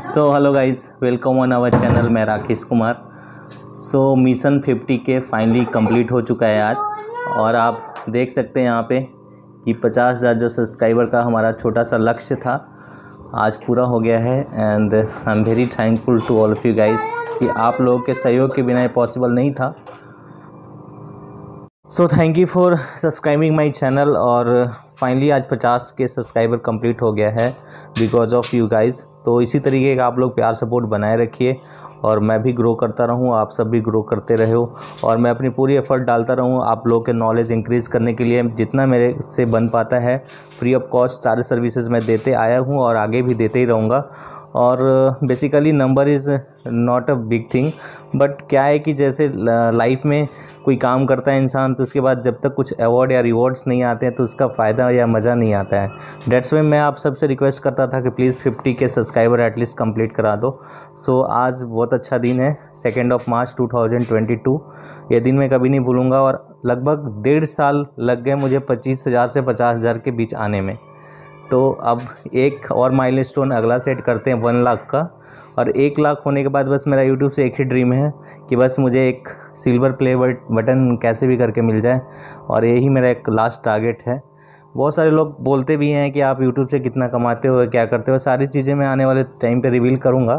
So hello guys, welcome on our channel. मैं Rakesh Kumar. So mission 50 के finally complete हो चुका है आज, और आप देख सकते हैं यहाँ पे कि 50,000 जो सब्सक्राइबर का हमारा छोटा सा लक्ष्य था आज पूरा हो गया है। And I am very thankful to all of you guys कि आप लोगों के सहयोग के बिना ये पॉसिबल नहीं था। So thank you for subscribing my channel. और फाइनली आज 50 के सब्सक्राइबर कंप्लीट हो गया है बिकॉज ऑफ यू गाइज़। तो इसी तरीके का आप लोग प्यार सपोर्ट बनाए रखिए और मैं भी ग्रो करता रहूं, आप सब भी ग्रो करते रहे हो, और मैं अपनी पूरी एफर्ट डालता रहूं आप लोगों के नॉलेज इंक्रीज़ करने के लिए। जितना मेरे से बन पाता है फ्री ऑफ कॉस्ट सारे सर्विसेज मैं देते आया हूं और आगे भी देते ही रहूँगा। और basically number is not a big thing, but क्या है कि जैसे लाइफ में कोई काम करता है इंसान तो उसके बाद जब तक कुछ अवार्ड या रिवॉर्ड्स नहीं आते हैं तो उसका फ़ायदा या मज़ा नहीं आता है। डेट्स वाई मैं आप सबसे रिक्वेस्ट करता था कि प्लीज़ 50 के सब्सक्राइबर एटलीस्ट कंप्लीट करा दो। सो आज बहुत अच्छा दिन है, 2 मार्च 2022। ये दिन मैं कभी नहीं भूलूँगा। और लगभग 1.5 साल लग गए मुझे 25,000 से 50,000 के बीच आने में। तो अब एक और माइलस्टोन अगला सेट करते हैं 1 लाख का। और 1 लाख होने के बाद बस मेरा यूट्यूब से एक ही ड्रीम है कि बस मुझे एक सिल्वर प्ले बटन कैसे भी करके मिल जाए, और यही मेरा एक लास्ट टारगेट है। बहुत सारे लोग बोलते भी हैं कि आप यूट्यूब से कितना कमाते हो, क्या करते हो, सारी चीज़ें मैं आने वाले टाइम पे रिवील करूँगा।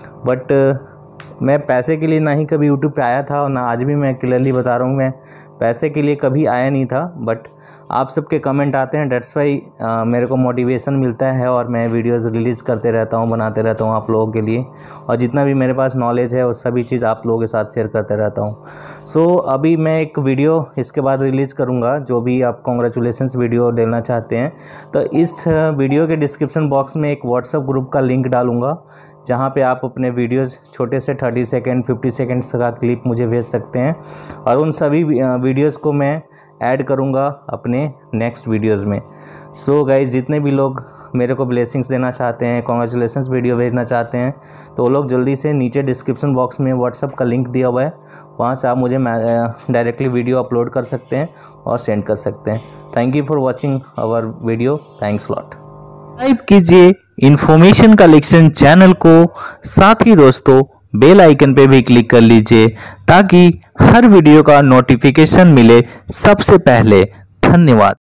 बट मैं पैसे के लिए ना ही कभी यूट्यूब पे आया था और ना आज भी मैं क्लियरली बता रहा हूँ मैं पैसे के लिए कभी आया नहीं था। बट आप सबके कमेंट आते हैं, डेट्स वाई मेरे को मोटिवेशन मिलता है और मैं वीडियोस रिलीज़ करते रहता हूँ, बनाते रहता हूँ आप लोगों के लिए। और जितना भी मेरे पास नॉलेज है वो सभी चीज़ आप लोगों के साथ शेयर करते रहता हूँ। सो अभी मैं एक वीडियो इसके बाद रिलीज़ करूँगा, जो भी आप कॉन्ग्रेचुलेसन्स वीडियो डालना चाहते हैं तो इस वीडियो के डिस्क्रिप्शन बॉक्स में एक व्हाट्सअप ग्रुप का लिंक डालूँगा, जहाँ पे आप अपने वीडियोस छोटे से 30 सेकेंड 50 सेकेंड्स का क्लिप मुझे भेज सकते हैं, और उन सभी वीडियोस को मैं ऐड करूँगा अपने नेक्स्ट वीडियोस में। सो गाइज, जितने भी लोग मेरे को ब्लेसिंग्स देना चाहते हैं, कॉन्ग्रेचुलेसन्स वीडियो भेजना चाहते हैं, तो वो लोग जल्दी से नीचे डिस्क्रिप्शन बॉक्स में व्हाट्सअप का लिंक दिया हुआ है, वहाँ से आप मुझे डायरेक्टली वीडियो अपलोड कर सकते हैं और सेंड कर सकते हैं। Thank you for watching our video. Thanks lot. Subscribe कीजिए इन्फॉर्मेशन कलेक्शन चैनल को, साथ ही दोस्तों बेल आइकन पे भी क्लिक कर लीजिए ताकि हर वीडियो का नोटिफिकेशन मिले सबसे पहले। धन्यवाद।